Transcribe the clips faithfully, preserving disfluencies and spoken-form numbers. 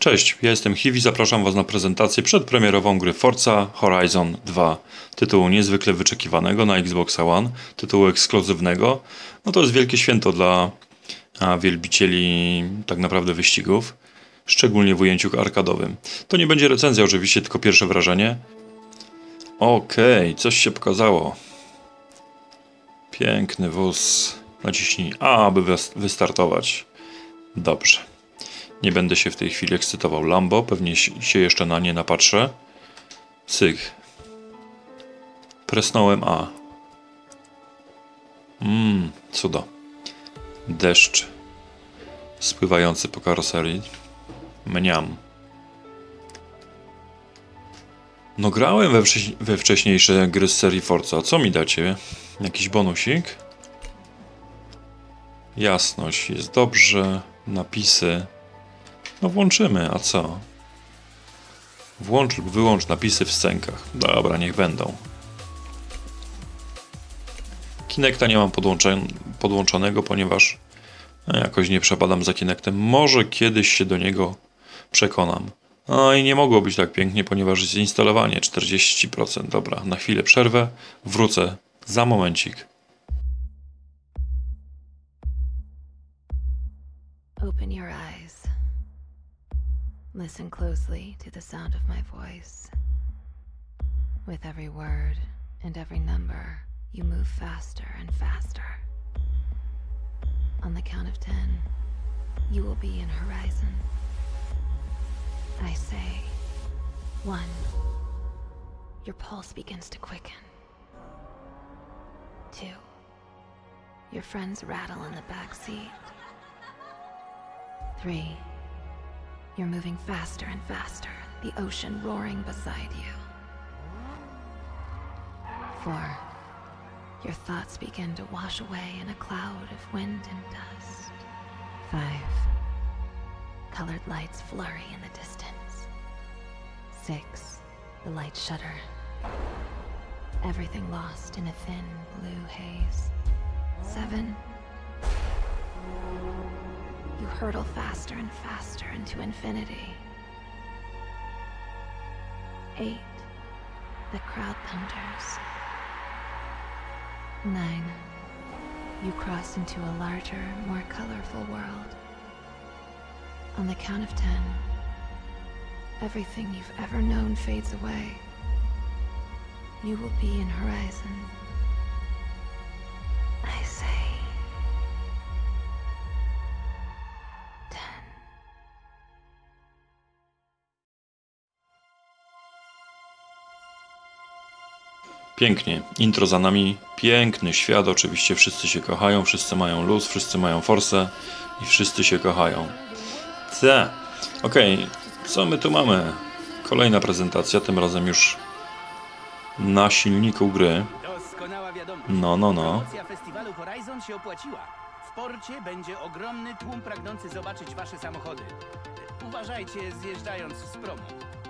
Cześć, ja jestem Hiwi, zapraszam Was na prezentację przedpremierową gry Forza Horizon dwa. Tytułu niezwykle wyczekiwanego na Xbox One, tytułu ekskluzywnego. No to jest wielkie święto dla a, wielbicieli tak naprawdę wyścigów, szczególnie w ujęciu arkadowym. To nie będzie recenzja oczywiście, tylko pierwsze wrażenie. Okej, okay, coś się pokazało. Piękny wóz. Naciśnij A, aby wystartować. Dobrze. Nie będę się w tej chwili ekscytował. Lambo, pewnie się jeszcze na nie napatrzę. Cyk. Presnąłem A. Mmm, cudo. Deszcz spływający po karoserii. Mniam. No grałem we, wcześ we wcześniejsze gry z serii Forza. Co mi dacie? Jakiś bonusik? Jasność, jest dobrze. Napisy. No włączymy, a co? Włącz lub wyłącz napisy w scenkach. Dobra, niech będą. Kinecta nie mam podłączonego, ponieważ jakoś nie przepadam za Kinectem. Może kiedyś się do niego przekonam. No i nie mogło być tak pięknie, ponieważ jest instalowanie czterdzieści procent. Dobra, na chwilę przerwę. Wrócę za momencik. Open your eyes. Listen closely to the sound of my voice. With every word and every number, you move faster and faster. On the count of ten, you will be in Horizon. I say, one. Your pulse begins to quicken. Two. Your friends rattle in the back seat. Three. You're moving faster and faster, the ocean roaring beside you. Four. Your thoughts begin to wash away in a cloud of wind and dust. Five. Colored lights flurry in the distance. Six. The lights shudder. Everything lost in a thin blue haze. Seven. You hurtle faster and faster into infinity. Eight. The crowd thunders. Nine. You cross into a larger, more colorful world. On the count of ten, everything you've ever known fades away. You will be in Horizon. I say... Pięknie. Intro za nami. Piękny świat. Oczywiście wszyscy się kochają, wszyscy mają luz, wszyscy mają forsę i wszyscy się kochają. C. Okej. Okay. Co my tu mamy? Kolejna prezentacja, tym razem już na silniku gry. No, no, no. Promocja festiwalu Horizon się opłaciła. W porcie będzie ogromny tłum pragnący zobaczyć wasze samochody. Uważajcie, zjeżdżając z promu.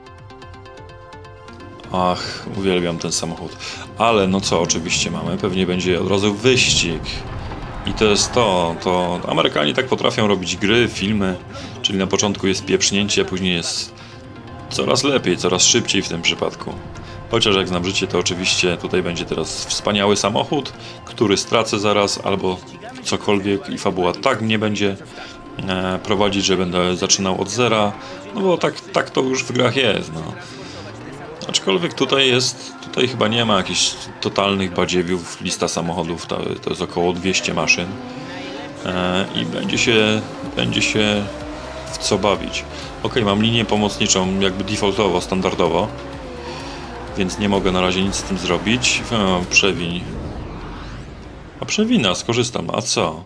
Ach, uwielbiam ten samochód. Ale no co oczywiście mamy? Pewnie będzie od razu wyścig. I to jest to, to Amerykanie tak potrafią robić gry, filmy, czyli na początku jest pieprznięcie, a później jest coraz lepiej, coraz szybciej w tym przypadku. Chociaż jak znam życie, to oczywiście tutaj będzie teraz wspaniały samochód, który stracę zaraz, albo cokolwiek i fabuła tak mnie będzie e, prowadzić, że będę zaczynał od zera, no bo tak, tak to już w grach jest, no. Aczkolwiek tutaj jest, tutaj chyba nie ma jakichś totalnych badziewiów, lista samochodów to, to jest około dwieście maszyn e, i będzie się, będzie się w co bawić. Ok, mam linię pomocniczą jakby defaultowo, standardowo, więc nie mogę na razie nic z tym zrobić. E, przewiń. A przewina, skorzystam, a co?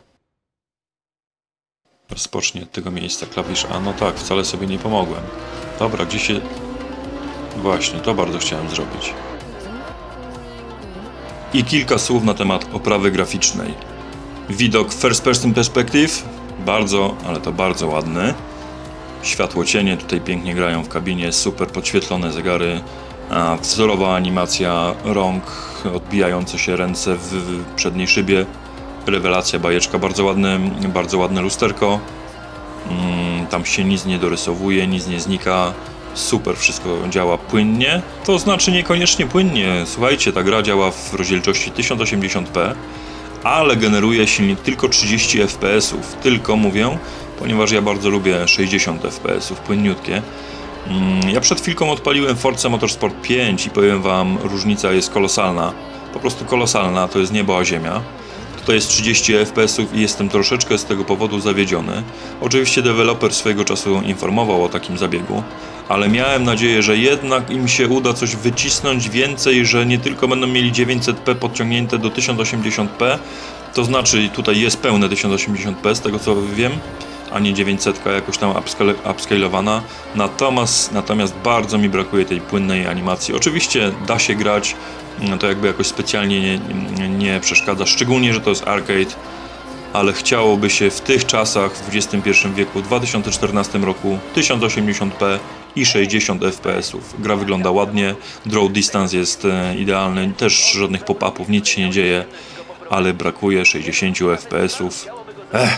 Rozpocznij od tego miejsca, klawisz A, no tak, wcale sobie nie pomogłem. Dobra, gdzie się... Właśnie, to bardzo chciałem zrobić. I kilka słów na temat oprawy graficznej. Widok first person perspective, bardzo, ale to bardzo ładny. Światło cienie tutaj pięknie grają w kabinie, super podświetlone zegary, a wzorowa animacja rąk, odbijające się ręce w przedniej szybie. Rewelacja, bajeczka, bardzo ładne, bardzo ładne lusterko. tam się nic nie dorysowuje, nic nie znika. Super, wszystko działa płynnie. To znaczy niekoniecznie płynnie. Słuchajcie, ta gra działa w rozdzielczości tysiąc osiemdziesiąt p, ale generuje silnik tylko trzydzieści F P S ów. Tylko mówię, ponieważ ja bardzo lubię sześćdziesiąt F P S ów, płynniutkie. Ja przed chwilką odpaliłem Forza Motorsport pięć i powiem wam, różnica jest kolosalna. Po prostu kolosalna, to jest niebo a ziemia. Tutaj jest trzydzieści F P S ów i jestem troszeczkę z tego powodu zawiedziony. Oczywiście deweloper swojego czasu informował o takim zabiegu, ale miałem nadzieję, że jednak im się uda coś wycisnąć więcej, że nie tylko będą mieli dziewięćset p podciągnięte do tysiąc osiemdziesiąt p, to znaczy tutaj jest pełne tysiąc osiemdziesiąt p z tego co wiem, a nie dziewięćset jakoś tam upscalowana. Natomiast, natomiast bardzo mi brakuje tej płynnej animacji. Oczywiście da się grać, to jakby jakoś specjalnie nie, nie, nie przeszkadza, szczególnie, że to jest arcade, ale chciałoby się w tych czasach, w dwudziestym pierwszym wieku, w dwa tysiące czternastym roku, tysiąc osiemdziesiąt p i sześćdziesiąt F P S ów. Gra wygląda ładnie, draw distance jest idealny, też żadnych pop-upów, nic się nie dzieje, ale brakuje sześćdziesiąt F P S ów. Ech.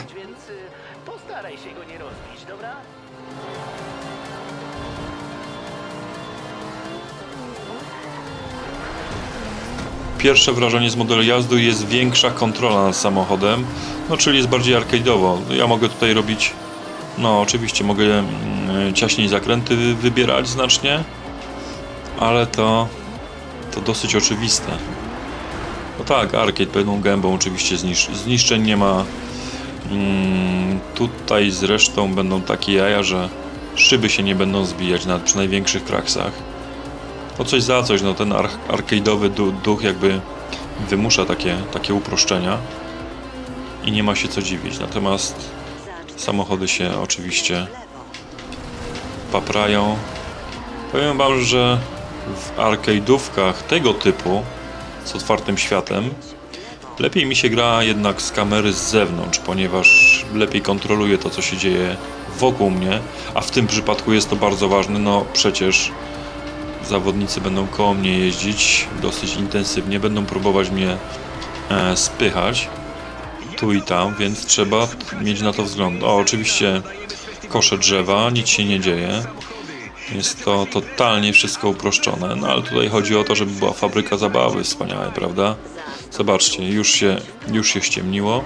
Pierwsze wrażenie z modelu jazdy jest większa kontrola nad samochodem, no czyli jest bardziej arcade'owo. Ja mogę tutaj robić, no oczywiście mogę mm, ciaśniej zakręty wybierać znacznie, ale to, to dosyć oczywiste. No tak, arcade pełną gębą, oczywiście znisz zniszczeń nie ma. Mm, tutaj zresztą będą takie jaja, że szyby się nie będą zbijać nawet przy największych kraksach. No coś za coś, no ten ar arcade'owy duch jakby wymusza takie, takie uproszczenia i nie ma się co dziwić. Natomiast samochody się oczywiście paprają. Powiem wam, że w arcade'ówkach tego typu z otwartym światem lepiej mi się gra jednak z kamery z zewnątrz, ponieważ lepiej kontroluję to, co się dzieje wokół mnie, a w tym przypadku jest to bardzo ważne, no przecież zawodnicy będą koło mnie jeździć dosyć intensywnie, będą próbować mnie e, spychać tu i tam, więc trzeba mieć na to wzgląd. O, oczywiście kosze drzewa, nic się nie dzieje. Jest to totalnie wszystko uproszczone, no ale tutaj chodzi o to, żeby była fabryka zabawy, wspaniałe, prawda? Zobaczcie, już się, już się ściemniło,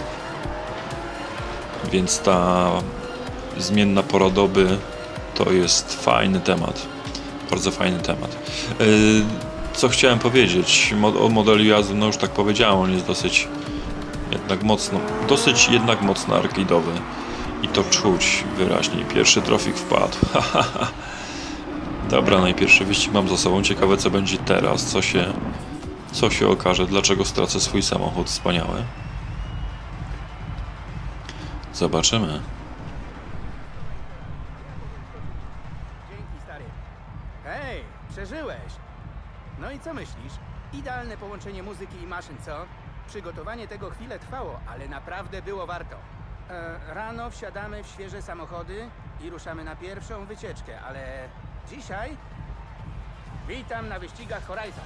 więc ta zmienna pora doby to jest fajny temat. Bardzo fajny temat. Co chciałem powiedzieć o modelu jazdy, no już tak powiedziałem, on jest dosyć jednak mocno, dosyć jednak mocno arcade'owy i to czuć wyraźnie. Pierwszy trofik wpadł. Dobra, najpierwszy wyścig mam za sobą. Ciekawe co będzie teraz, co się, co się okaże, dlaczego stracę swój samochód wspaniały. Zobaczymy. Hej, przeżyłeś! No i co myślisz? Idealne połączenie muzyki i maszyn, co? Przygotowanie tego chwilę trwało, ale naprawdę było warto. E, rano wsiadamy w świeże samochody i ruszamy na pierwszą wycieczkę, ale dzisiaj witam na wyścigach Horizon.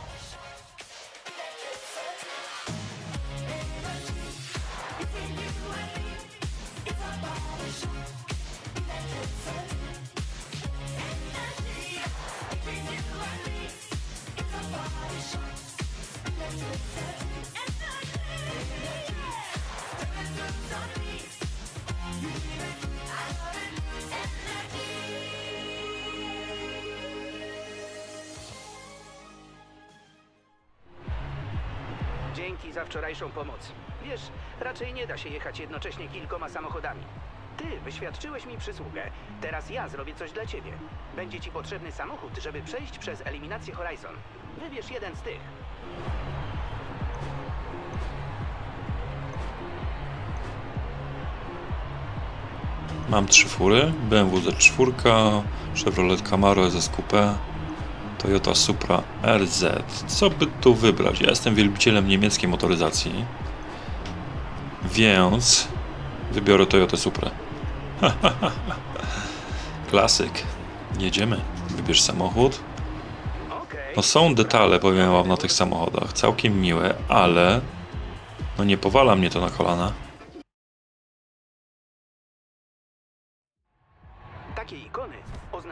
Dzięki za wczorajszą pomoc. Wiesz, raczej nie da się jechać jednocześnie kilkoma samochodami. Ty wyświadczyłeś mi przysługę. Teraz ja zrobię coś dla ciebie. Będzie ci potrzebny samochód, żeby przejść przez eliminację Horizon. Wybierz jeden z tych. Mam trzy fury. B M W Z cztery, Chevrolet Camaro S S Coupe, Toyota Supra R Z. Co by tu wybrać? Ja jestem wielbicielem niemieckiej motoryzacji, więc wybiorę Toyotę Suprę. Klasyk. Jedziemy. Wybierz samochód. No są detale, powiem wam, na tych samochodach. Całkiem miłe, ale no nie powala mnie to na kolana.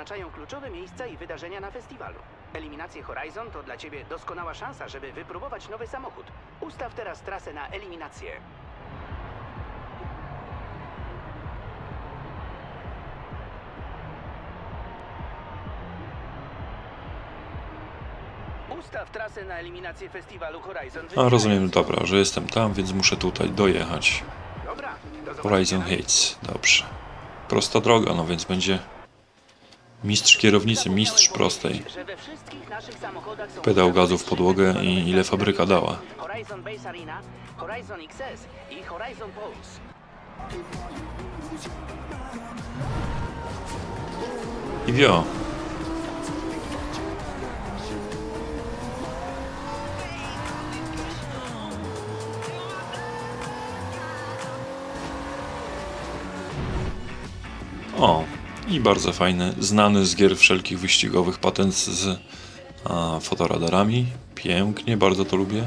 wyznaczają kluczowe miejsca i wydarzenia na festiwalu. Eliminacje Horizon to dla ciebie doskonała szansa, żeby wypróbować nowy samochód. Ustaw teraz trasę na eliminację. Ustaw trasę na eliminację festiwalu Horizon. A rozumiem, dobra, że jestem tam, więc muszę tutaj dojechać. Dobra, do Horizon zobaczenia. Heights, dobrze. Prosta droga, no więc będzie mistrz kierownicy, mistrz prostej. Że we wszystkich naszych samochodach są Pedał gazu w podłogę i ile fabryka dała. Horizon Base Arena, Horizon X S i Horizon Pulse. I wio. O, i bardzo fajny, znany z gier wszelkich wyścigowych patent z a, fotoradarami. Pięknie, bardzo to lubię.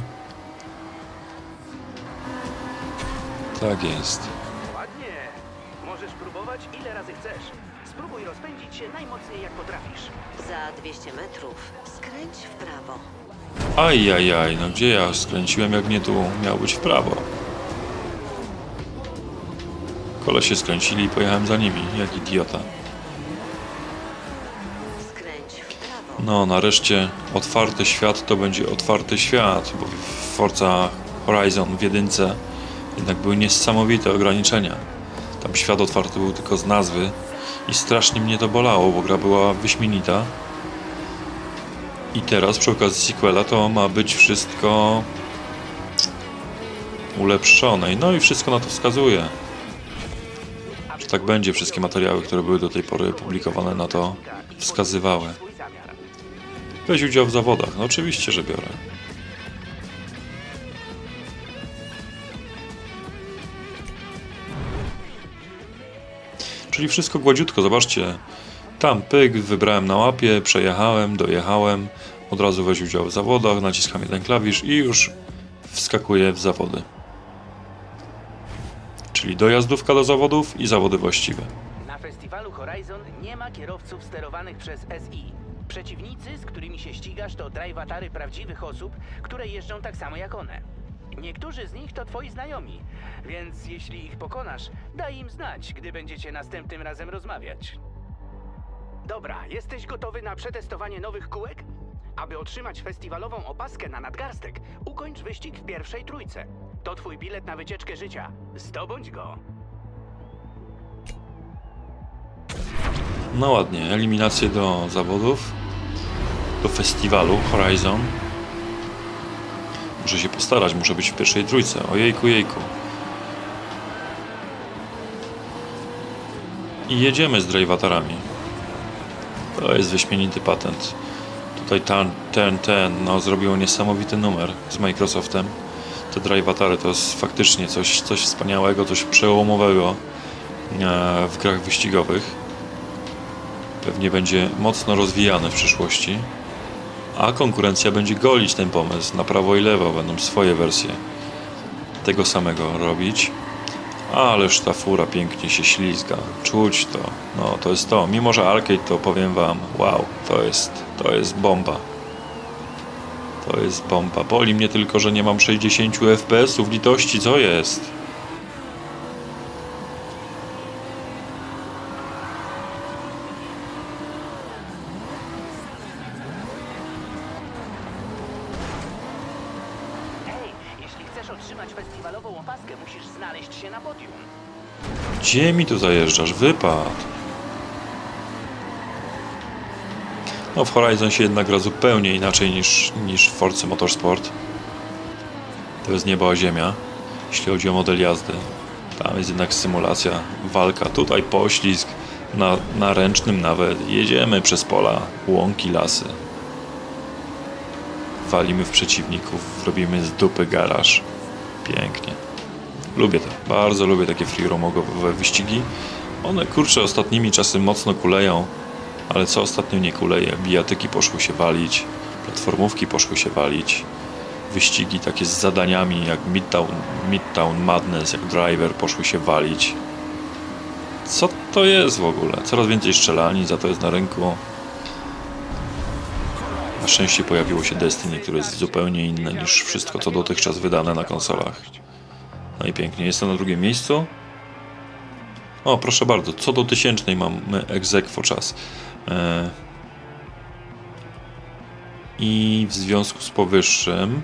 Tak jest. Ładnie. Możesz próbować ile razy chcesz. Spróbuj rozpędzić się najmocniej jak potrafisz. Za dwieście metrów skręć w prawo. Ajajaj, no gdzie ja skręciłem, jak nie tu miał być w prawo. Kolesie skręcili i pojechałem za nimi, jak idiota. Skręć w prawo. No, nareszcie otwarty świat to będzie otwarty świat, bo w Forza Horizon w jedynce jednak były niesamowite ograniczenia. Tam świat otwarty był tylko z nazwy i strasznie mnie to bolało, bo gra była wyśmienita. I teraz przy okazji sequela to ma być wszystko ulepszone. No i wszystko na to wskazuje. Że tak będzie, wszystkie materiały, które były do tej pory publikowane, na to wskazywały. Swój zamiar. Weź udział w zawodach. No oczywiście, że biorę. Czyli wszystko gładziutko, zobaczcie. Tam pyk, wybrałem na mapie, przejechałem, dojechałem. Od razu weź udział w zawodach, naciskam jeden klawisz i już wskakuję w zawody. Czyli dojazdówka do zawodów i zawody właściwe. Na festiwalu Horizon nie ma kierowców sterowanych przez S I. Przeciwnicy, z którymi się ścigasz, to drivatary prawdziwych osób, które jeżdżą tak samo jak one. Niektórzy z nich to twoi znajomi, więc jeśli ich pokonasz, daj im znać, gdy będziecie następnym razem rozmawiać. Dobra, jesteś gotowy na przetestowanie nowych kółek? Aby otrzymać festiwalową opaskę na nadgarstek, ukończ wyścig w pierwszej trójce. To twój bilet na wycieczkę życia. Zdobądź go. No ładnie, eliminacje do zawodów, do festiwalu Horizon. Muszę się postarać, muszę być w pierwszej trójce. Ojejku, jejku. I jedziemy z drivatarami. To jest wyśmienity patent. Tutaj ten, ten, ten, no zrobiło niesamowity numer z Microsoftem. Te drivatary to jest faktycznie coś, coś wspaniałego, coś przełomowego w grach wyścigowych. Pewnie będzie mocno rozwijane w przyszłości. A konkurencja będzie golić ten pomysł. Na prawo i lewo będą swoje wersje tego samego robić. Ależ ta fura pięknie się ślizga. Czuć to. No to jest to. Mimo że arcade, to powiem wam, wow, to jest, to jest bomba. To jest bomba. Boli mnie tylko, że nie mam sześćdziesiąt F P S-ów. Litości, co jest? Hej, jeśli chcesz otrzymać festiwalową opaskę, musisz znaleźć się na podium. Gdzie mi tu zajeżdżasz? Wypad. No w Horizon się jednak gra zupełnie inaczej niż, niż w Forza Motorsport. To jest niebo a ziemia, jeśli chodzi o model jazdy. Tam jest jednak symulacja, walka. Tutaj poślizg, na, na ręcznym nawet. Jedziemy przez pola, łąki, lasy. Walimy w przeciwników, robimy z dupy garaż. Pięknie. Lubię to, bardzo lubię takie free roamowe wyścigi. One, kurczę, ostatnimi czasy mocno kuleją, ale co ostatnio nie kuleje? Bijatyki poszły się walić, platformówki poszły się walić, wyścigi takie z zadaniami jak Midtown, Midtown Madness, jak Driver poszły się walić. Co to jest w ogóle? Coraz więcej strzelani, za to jest na rynku. Na szczęście pojawiło się Destiny, które jest zupełnie inne niż wszystko, co dotychczas wydane na konsolach. No i pięknie, jestem na drugim miejscu. O, proszę bardzo, co do tysięcznej mamy ex aequo czas. Eee... I w związku z powyższym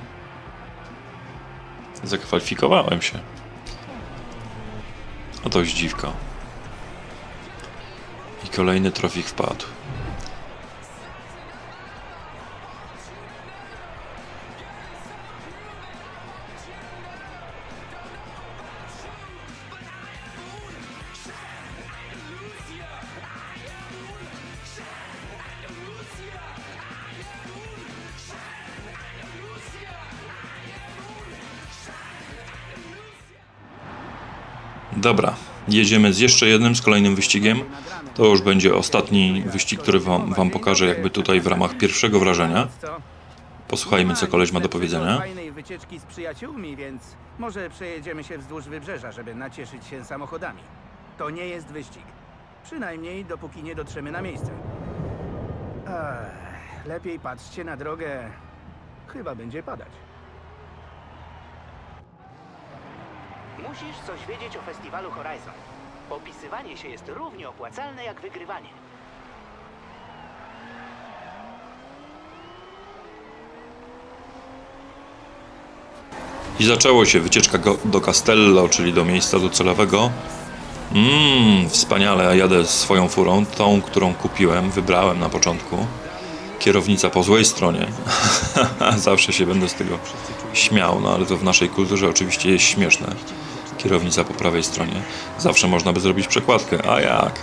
zakwalifikowałem się. No to dziwko. I kolejny trofik wpadł. Dobra, jedziemy z jeszcze jednym, z kolejnym wyścigiem. To już będzie ostatni wyścig, który wam, wam pokażę jakby tutaj w ramach pierwszego wrażenia. Posłuchajmy, co koleś ma do powiedzenia. Fajnej wycieczki z przyjaciółmi, więc może przejedziemy się wzdłuż wybrzeża, żeby nacieszyć się samochodami. To nie jest wyścig. Przynajmniej dopóki nie dotrzemy na miejsce. Ech, lepiej patrzcie na drogę. Chyba będzie padać. Musisz coś wiedzieć o festiwalu Horizon. Popisywanie się jest równie opłacalne jak wygrywanie. I zaczęło się wycieczka do Castello, czyli do miejsca docelowego. Mmm, wspaniale, ja jadę swoją furą, tą, którą kupiłem, wybrałem na początku. Kierownica po złej stronie. Zawsze się będę z tego śmiał, no ale to w naszej kulturze oczywiście jest śmieszne. Kierownica po prawej stronie. Zawsze można by zrobić przekładkę. A jak?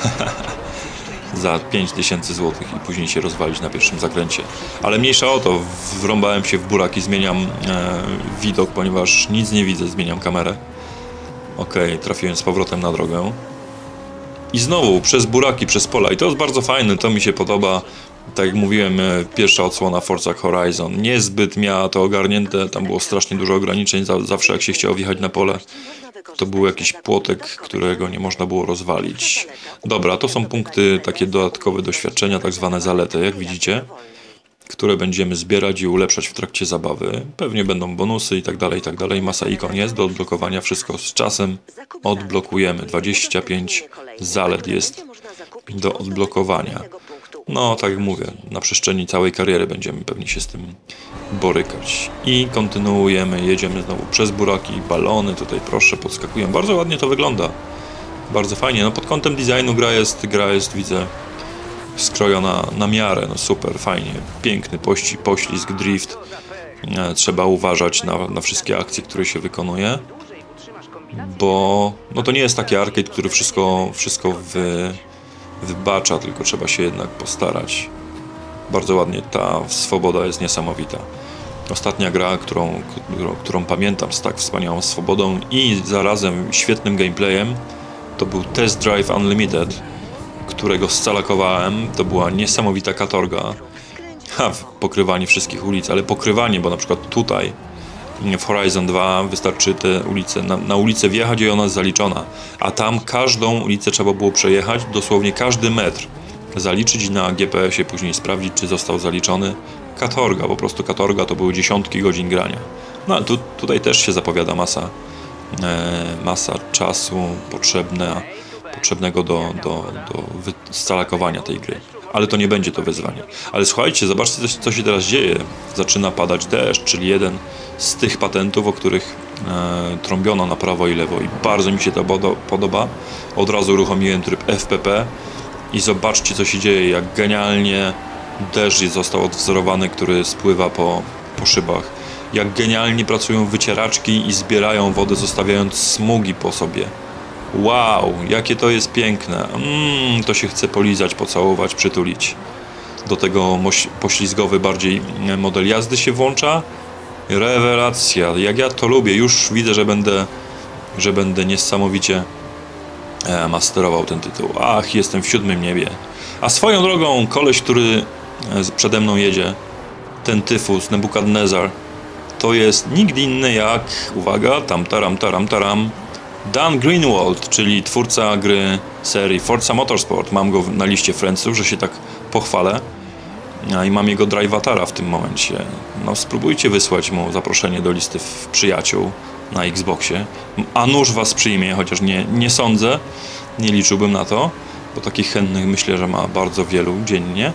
Za pięć tysięcy złotych i później się rozwalić na pierwszym zakręcie. Ale mniejsza o to, wrąbałem się w burak i zmieniam e, widok, ponieważ nic nie widzę, zmieniam kamerę. Ok, trafiłem z powrotem na drogę. I znowu przez buraki, przez pola. I to jest bardzo fajne, to mi się podoba. Tak jak mówiłem, pierwsza odsłona Forza Horizon niezbyt miała to ogarnięte, tam było strasznie dużo ograniczeń, zawsze jak się chciało wjechać na pole, to był jakiś płotek, którego nie można było rozwalić. Dobra, to są punkty, takie dodatkowe doświadczenia, tak zwane zalety, jak widzicie, które będziemy zbierać i ulepszać w trakcie zabawy. Pewnie będą bonusy i tak dalej, i tak dalej. Masa ikon jest do odblokowania, wszystko z czasem odblokujemy. dwadzieścia pięć zalet jest do odblokowania. No, tak jak mówię, na przestrzeni całej kariery będziemy pewnie się z tym borykać. I kontynuujemy, jedziemy znowu przez buraki, balony, tutaj proszę, podskakują. Bardzo ładnie to wygląda. Bardzo fajnie. No, pod kątem designu gra jest, gra jest, widzę, skrojona na miarę. No super, fajnie. Piękny pości, poślizg, drift. E, trzeba uważać na, na wszystkie akcje, które się wykonuje. Bo no to nie jest taki arcade, który wszystko, wszystko wy... wybacza, tylko trzeba się jednak postarać. Bardzo ładnie, ta swoboda jest niesamowita. Ostatnia gra, którą, którą, którą pamiętam z tak wspaniałą swobodą i zarazem świetnym gameplayem, to był Test Drive Unlimited, którego scalakowałem. To była niesamowita katorga. Ha, pokrywanie wszystkich ulic, ale pokrywanie, bo na przykład tutaj w Horizon dwa wystarczy te ulice, na, na ulicę wjechać i ona jest zaliczona, a tam każdą ulicę trzeba było przejechać, dosłownie każdy metr zaliczyć i na G P S ie później sprawdzić, czy został zaliczony. Katorga, po prostu katorga, to były dziesiątki godzin grania. No ale tu, tutaj też się zapowiada masa, e, masa czasu potrzebne, potrzebnego do, do, do scalakowania tej gry. Ale to nie będzie to wyzwanie. Ale słuchajcie, zobaczcie, co się teraz dzieje. Zaczyna padać deszcz, czyli jeden z tych patentów, o których e, trąbiono na prawo i lewo. I bardzo mi się to podoba. Od razu uruchomiłem tryb F P P i zobaczcie, co się dzieje. Jak genialnie deszcz został odwzorowany, który spływa po, po szybach. Jak genialnie pracują wycieraczki i zbierają wodę, zostawiając smugi po sobie. Wow, jakie to jest piękne. Mm, to się chce polizać, pocałować, przytulić. Do tego poślizgowy bardziej model jazdy się włącza. Rewelacja, jak ja to lubię. Już widzę, że będę, że będę niesamowicie e, masterował ten tytuł. Ach, jestem w siódmym niebie. A swoją drogą, koleś, który przede mną jedzie, ten tyfus, Nebukadnezar, to jest nikt inny jak, uwaga, tam taram, taram, taram, Dan Greenwald, czyli twórca gry serii Forza Motorsport. Mam go na liście friendsów, że się tak pochwalę. I mam jego Drivatara w tym momencie. No spróbujcie wysłać mu zaproszenie do listy przyjaciół na Xboxie. A nuż was przyjmie, chociaż nie, nie sądzę, nie liczyłbym na to, bo takich chętnych myślę, że ma bardzo wielu dziennie.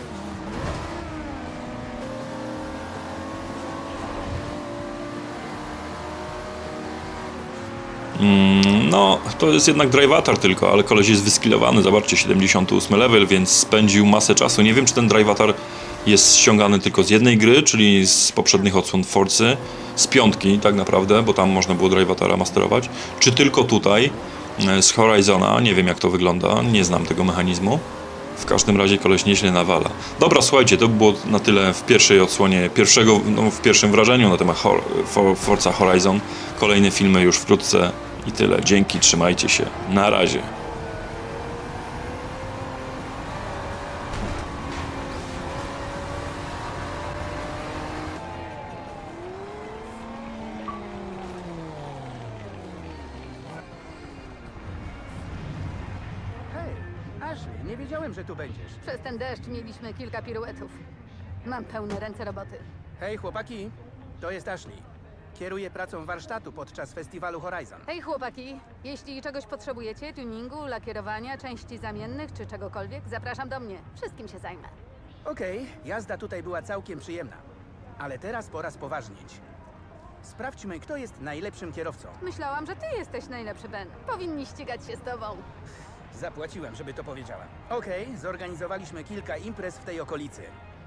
No, to jest jednak Drivatar tylko, ale koleś jest wyskillowany, zobaczcie, siedemdziesiąty ósmy level, więc spędził masę czasu. Nie wiem, czy ten Drivatar jest ściągany tylko z jednej gry, czyli z poprzednich odsłon Forcy, z piątki tak naprawdę, bo tam można było Drivatara masterować, czy tylko tutaj, z Horizona. Nie wiem, jak to wygląda, nie znam tego mechanizmu. W każdym razie koleś nieźle nawala. Dobra, słuchajcie, to było na tyle w pierwszej odsłonie, pierwszego, no, w pierwszym wrażeniu na temat Hor For Forza Horizon. Kolejne filmy już wkrótce i tyle. Dzięki, trzymajcie się. Na razie. Hej, Ashley, nie wiedziałem, że tu będziesz. Przez ten deszcz mieliśmy kilka piruetów. Mam pełne ręce roboty. Hej, chłopaki, to jest Ashley. Kieruję pracą warsztatu podczas festiwalu Horizon. Hej chłopaki, jeśli czegoś potrzebujecie, tuningu, lakierowania, części zamiennych czy czegokolwiek, zapraszam do mnie. Wszystkim się zajmę. Okej, jazda tutaj była całkiem przyjemna. Ale teraz pora spoważnieć. Sprawdźmy, kto jest najlepszym kierowcą. Myślałam, że ty jesteś najlepszy, Ben. Powinni ścigać się z tobą. Zapłaciłem, żeby to powiedziała. Okej, zorganizowaliśmy kilka imprez w tej okolicy.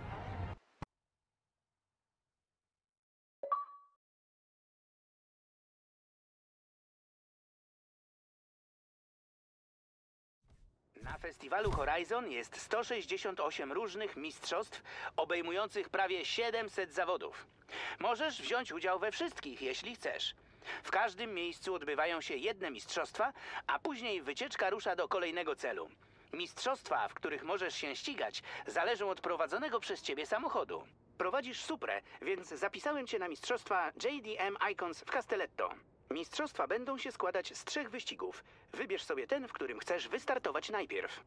Na festiwalu Horizon jest sto sześćdziesiąt osiem różnych mistrzostw obejmujących prawie siedemset zawodów. Możesz wziąć udział we wszystkich, jeśli chcesz. W każdym miejscu odbywają się jedne mistrzostwa, a później wycieczka rusza do kolejnego celu. Mistrzostwa, w których możesz się ścigać, zależą od prowadzonego przez ciebie samochodu. Prowadzisz Suprę, więc zapisałem cię na mistrzostwa J D M Icons w Castelletto. Mistrzostwa będą się składać z trzech wyścigów. Wybierz sobie ten, w którym chcesz wystartować najpierw.